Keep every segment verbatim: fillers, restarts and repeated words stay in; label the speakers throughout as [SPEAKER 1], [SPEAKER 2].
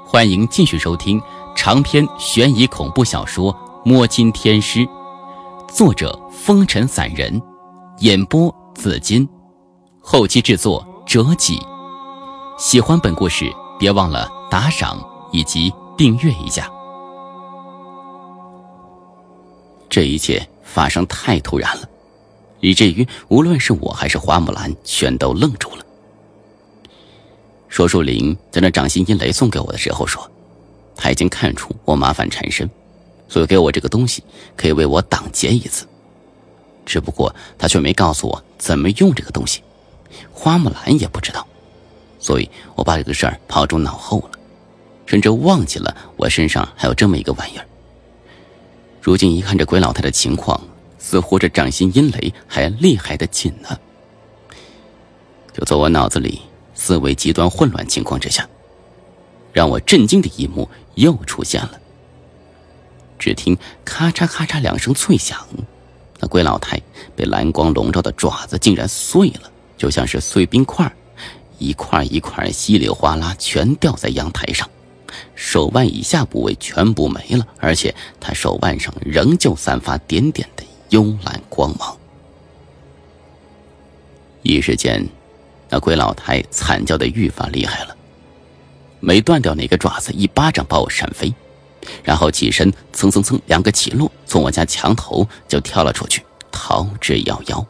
[SPEAKER 1] 欢迎继续收听长篇悬疑恐怖小说《摸金天师》，作者风尘散人，演播紫金，后期制作折戟。喜欢本故事别忘了打赏以及订阅一下。这一切发生太突然了，以至于无论是我还是花木兰全都愣住了。说书林在那掌心阴雷送给我的时候说，他已经看出我麻烦缠身，所以给我这个东西可以为我挡劫一次。只不过他却没告诉我怎么用这个东西，花木兰也不知道，所以我把这个事儿抛诸脑后了，甚至忘记了我身上还有这么一个玩意儿。如今一看这鬼老太的情况，似乎这掌心阴雷还厉害的紧呢。就在我脑子里思维极端混乱情况之下，让我震惊的一幕又出现了。只听咔嚓咔嚓两声脆响，那鬼老太被蓝光笼罩的爪子竟然碎了，就像是碎冰块，一块一块稀里哗啦全掉在阳台上，手腕以下部位全部没了，而且她手腕上仍旧散发点点的幽蓝光芒。一时间那鬼老太惨叫的愈发厉害了，没断掉哪个爪子一巴掌把我扇飞，然后起身蹭蹭蹭两个起落，从我家墙头就跳了出去，逃之夭夭。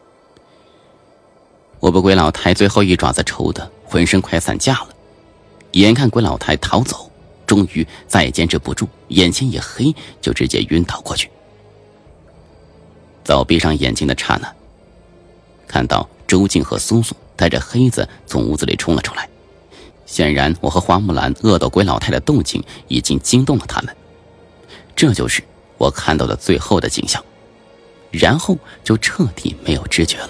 [SPEAKER 1] 我被鬼老太最后一爪子抽得浑身快散架了，眼看鬼老太逃走，终于再也坚持不住，眼前一黑就直接晕倒过去。在我闭上眼睛的刹那，看到周静和苏苏带着黑子从屋子里冲了出来，显然我和花木兰恶斗鬼老太的动静已经惊动了他们，这就是我看到的最后的景象，然后就彻底没有知觉了。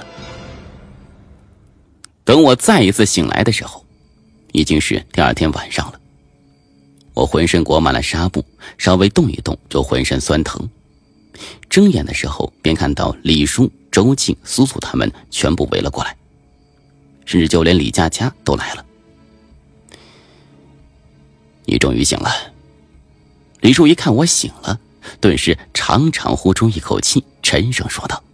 [SPEAKER 1] 等我再一次醒来的时候，已经是第二天晚上了。我浑身裹满了纱布，稍微动一动就浑身酸疼。睁眼的时候便看到李叔、周静、苏苏他们全部围了过来，甚至就连李佳佳都来了。你终于醒了。李叔一看我醒了，顿时长长呼出一口气，沉声说道：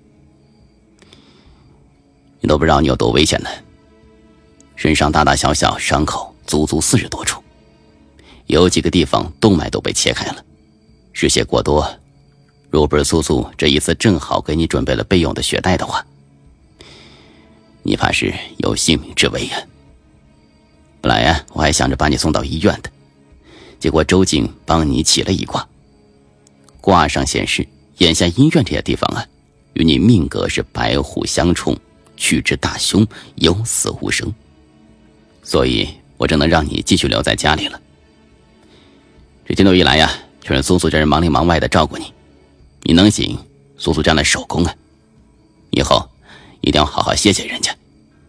[SPEAKER 1] 你都不知道你有多危险呢，身上大大小小伤口足足四十多处，有几个地方动脉都被切开了，失血过多，若不是苏苏这一次正好给你准备了备用的血袋的话，你怕是有性命之危呀。本来呀，我还想着把你送到医院的，结果周静帮你起了一卦，卦上显示眼下医院这些地方啊，与你命格是白虎相冲，去之大凶，有死无生，所以我只能让你继续留在家里了。这天多一来呀，全是苏苏这人忙里忙外的照顾你，你能行，苏苏这样的手工啊，以后一定要好好谢谢人家。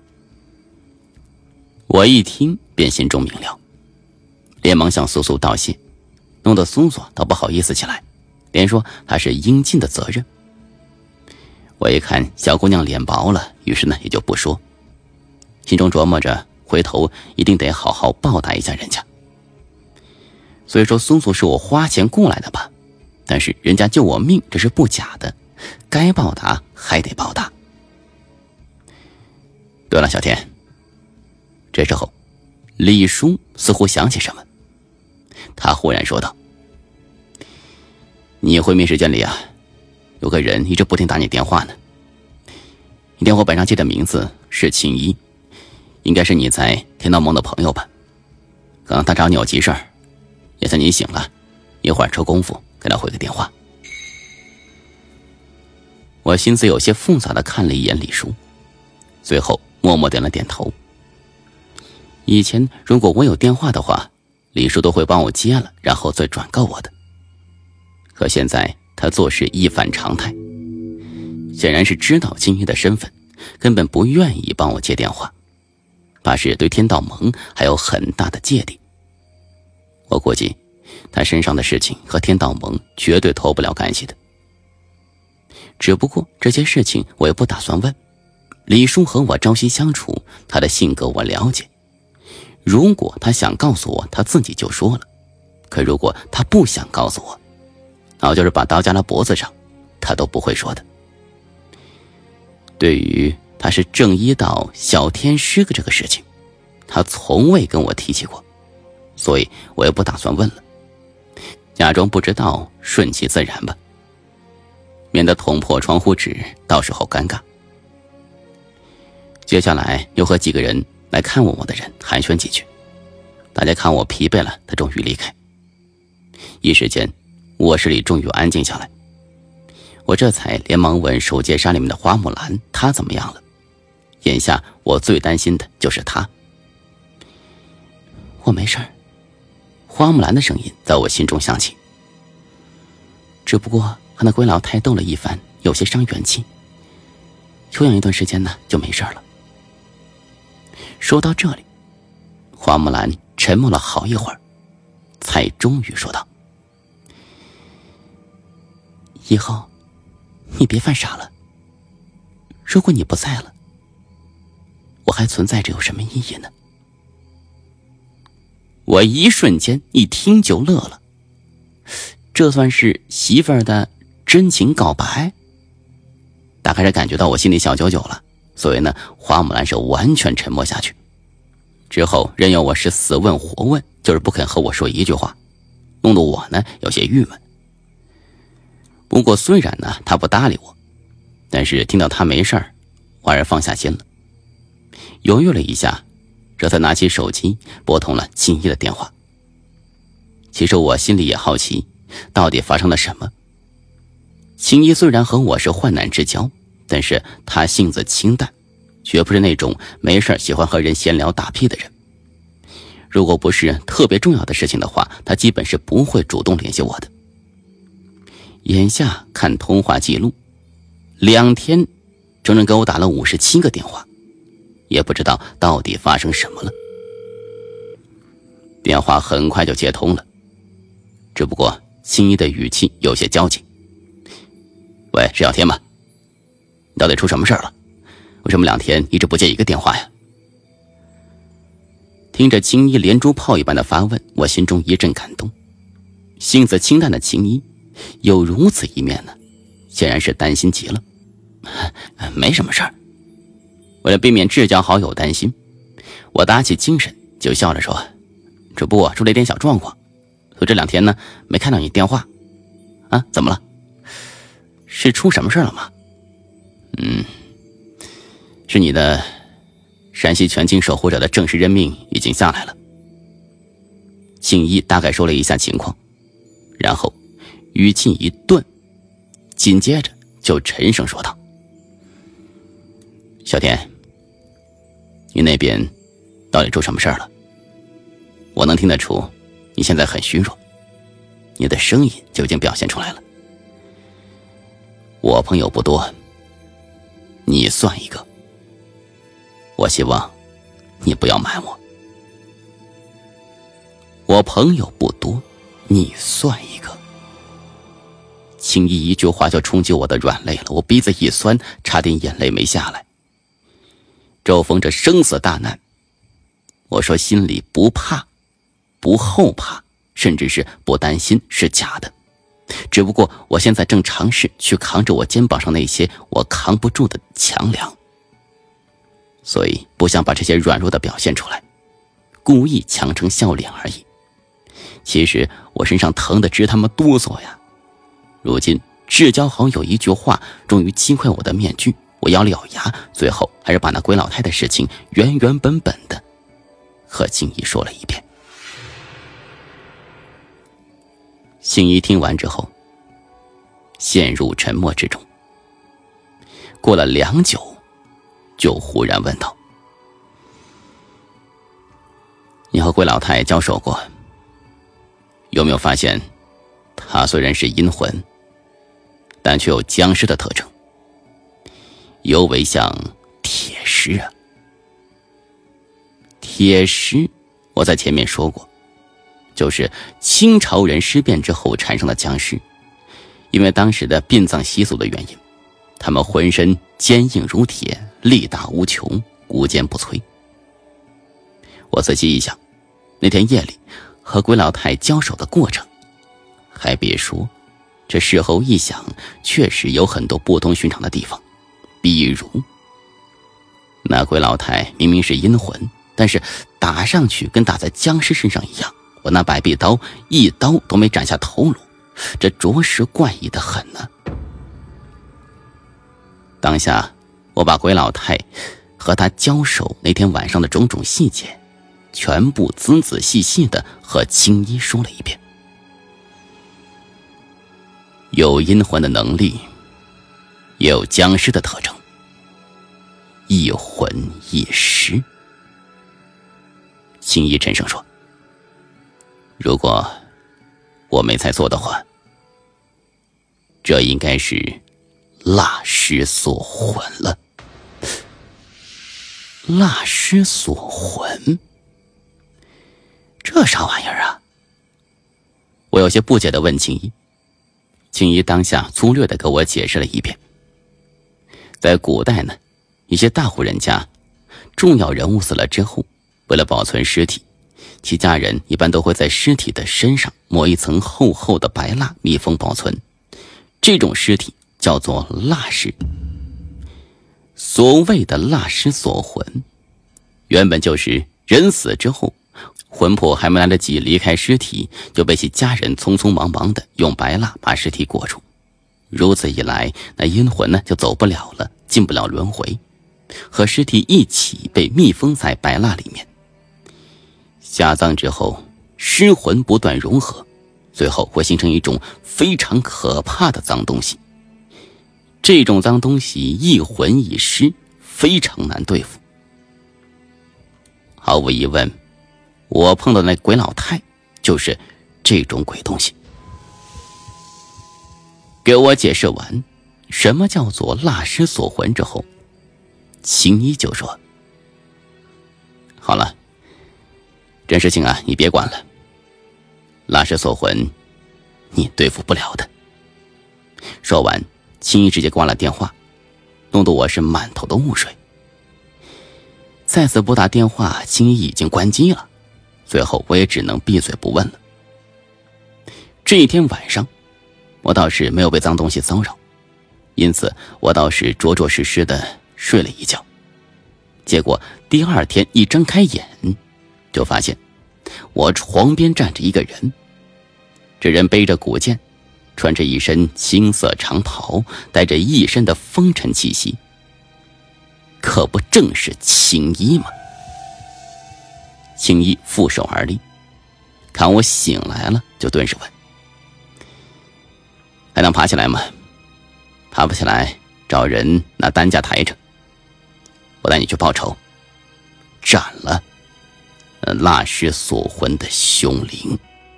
[SPEAKER 1] 我一听便心中明了，连忙向苏苏道谢，弄得苏苏倒不好意思起来，连说他是应尽的责任。我一看小姑娘脸薄了，于是呢也就不说，心中琢磨着回头一定得好好报答一下人家。虽说苏苏是我花钱雇来的吧，但是人家救我命这是不假的，该报答还得报答。对了，小天。这时候李叔似乎想起什么，他忽然说道：你会面时间里啊，有个人一直不停打你电话呢，你电话本上记的名字是秦一，应该是你在天道盟的朋友吧。刚刚他找你有急事儿，也算你醒了，一会儿抽功夫给他回个电话。我心思有些复杂的看了一眼李叔，最后默默点了点头。以前如果我有电话的话，李叔都会帮我接了，然后再转告我的。可现在他做事一反常态，显然是知道金一的身份，根本不愿意帮我接电话，怕是对天道盟还有很大的芥蒂。我估计他身上的事情和天道盟绝对脱不了干系的。只不过这些事情我也不打算问，李叔和我朝夕相处，他的性格我了解， 如果他想告诉我，他自己就说了；可如果他不想告诉我，那我就是把刀架到脖子上，他都不会说的。对于他是正一道小天师的这个事情，他从未跟我提起过，所以我也不打算问了，假装不知道，顺其自然吧，免得捅破窗户纸，到时候尴尬。接下来又和几个人来看望我的人寒暄几句，大家看我疲惫了，他终于离开。一时间卧室里终于安静下来，我这才连忙问守戒杀里面的花木兰，她怎么样了？眼下我最担心的就是她。我没事儿。花木兰的声音在我心中响起，只不过和那鬼老太斗了一番，有些伤元气，休养一段时间呢，就没事了。说到这里，花木兰沉默了好一会儿，才终于说道：以后你别犯傻了，如果你不在了，我还存在着有什么意义呢？我一瞬间一听就乐了，这算是媳妇儿的真情告白？大概是感觉到我心里小九九了，所以呢，花木兰是完全沉默下去。之后任由我是死问活问，就是不肯和我说一句话，弄得我呢有些郁闷。不过虽然呢他不搭理我，但是听到他没事儿，我还是放下心了。犹豫了一下，这才拿起手机拨通了青衣的电话。其实我心里也好奇，到底发生了什么。青衣虽然和我是患难之交，但是他性子清淡，绝不是那种没事喜欢和人闲聊打屁的人。如果不是特别重要的事情的话，他基本是不会主动联系我的。眼下看通话记录，两天整整给我打了五十七个电话，也不知道到底发生什么了。电话很快就接通了，只不过青衣的语气有些焦急。喂，是小天吗？你到底出什么事了？为什么两天一直不接一个电话呀？听着青衣连珠炮一般的发问，我心中一阵感动。性子清淡的青衣有如此一面呢，显然是担心极了。没什么事儿。为了避免至交好友担心，我打起精神就笑着说，只不过出了一点小状况，所以这两天呢没看到你电话。啊，怎么了？是出什么事了吗？嗯，是你的山西全境守护者的正式任命已经下来了。青衣大概说了一下情况，然后语气一顿，紧接着就沉声说道：小天，你那边到底出什么事了？我能听得出你现在很虚弱，你的声音就已经表现出来了。我朋友不多，你算一个，我希望你不要瞒我。我朋友不多，你算一个。轻易一句话就冲击我的软肋了，我鼻子一酸，差点眼泪没下来。周逢着生死大难，我说心里不怕，不后怕，甚至是不担心是假的，只不过我现在正尝试去扛着我肩膀上那些我扛不住的强梁，所以不想把这些软弱的表现出来，故意强撑笑脸而已。其实我身上疼得直他妈哆嗦呀！如今至交好友一句话终于击溃我的面具，我咬了咬牙，最后还是把那鬼老太的事情原原本本的和静怡说了一遍。静怡听完之后陷入沉默之中，过了良久就忽然问道：你和鬼老太交手过，有没有发现她虽然是阴魂，但却有僵尸的特征，尤为像铁尸啊。铁尸我在前面说过，就是清朝人尸变之后产生的僵尸，因为当时的殡葬习俗的原因，他们浑身坚硬如铁，力大无穷，无坚不摧。 我仔细一想，那天夜里和鬼老太交手的过程，还别说，这事后一想，确实有很多不同寻常的地方。比如，那鬼老太明明是阴魂，但是打上去跟打在僵尸身上一样，我那百臂刀一刀都没斩下头颅，这着实怪异的很呢。当下我把鬼老太和他交手那天晚上的种种细节全部仔仔细细的和青衣说了一遍。有阴魂的能力，也有僵尸的特征，一魂一尸。青衣沉声说，如果我没猜错的话，这应该是蜡尸锁魂了。蜡尸锁魂，这啥玩意儿啊？我有些不解地问青衣。青衣当下粗略地给我解释了一遍。在古代呢，一些大户人家重要人物死了之后，为了保存尸体，其家人一般都会在尸体的身上抹一层厚厚的白蜡，密封保存。这种尸体叫做蜡尸。所谓的蜡尸锁魂，原本就是人死之后，魂魄还没来得及离开尸体，就被其家人匆匆忙忙的用白蜡把尸体裹住。如此一来，那阴魂呢就走不了了，进不了轮回，和尸体一起被密封在白蜡里面。下葬之后，尸魂不断融合，最后会形成一种非常可怕的脏东西。这种脏东西一魂一尸，非常难对付。毫无疑问，我碰到的那鬼老太就是这种鬼东西。给我解释完什么叫做蜡尸锁魂之后，青衣就说，好了，这事情啊你别管了，蜡尸锁魂你对付不了的。说完，青衣直接挂了电话，弄得我是满头的雾水。再次拨打电话，青衣已经关机了，最后我也只能闭嘴不问了。这一天晚上，我倒是没有被脏东西骚扰，因此我倒是着着实实的睡了一觉。结果第二天一睁开眼，就发现我床边站着一个人。这人背着古剑，穿着一身青色长袍，带着一身的风尘气息，可不正是青衣吗？青衣负手而立，看我醒来了，就顿时问，还能爬起来吗？爬不起来，找人拿担架抬着，我带你去报仇，斩了蜡尸锁魂的凶灵。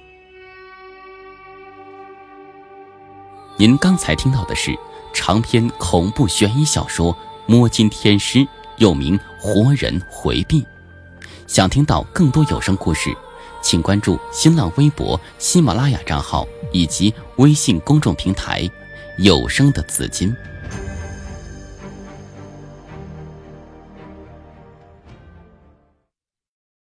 [SPEAKER 1] 您刚才听到的是长篇恐怖悬疑小说《摸金天师》，又名《活人回避》。想听到更多有声故事，请关注新浪微博、喜马拉雅账号以及微信公众平台有声的紫金。